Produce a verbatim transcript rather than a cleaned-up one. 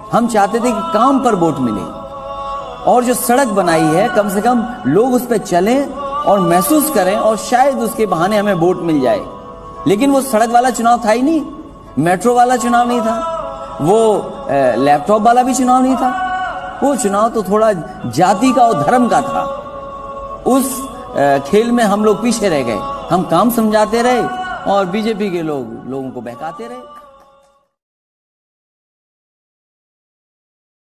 हम चाहते थे कि काम पर वोट मिले, और जो सड़क बनाई है कम से कम लोग उस पर चलें और महसूस करें और शायद उसके बहाने हमें वोट मिल जाए। लेकिन वो सड़क वाला चुनाव था ही नहीं, मेट्रो वाला चुनाव नहीं था, वो लैपटॉप वाला भी चुनाव नहीं था। वो चुनाव तो थोड़ा जाति का और धर्म का था। उस खेल में हम लोग पीछे रह गए। हम काम समझाते रहे और बीजेपी के लोग लोगों को बहकाते रहे।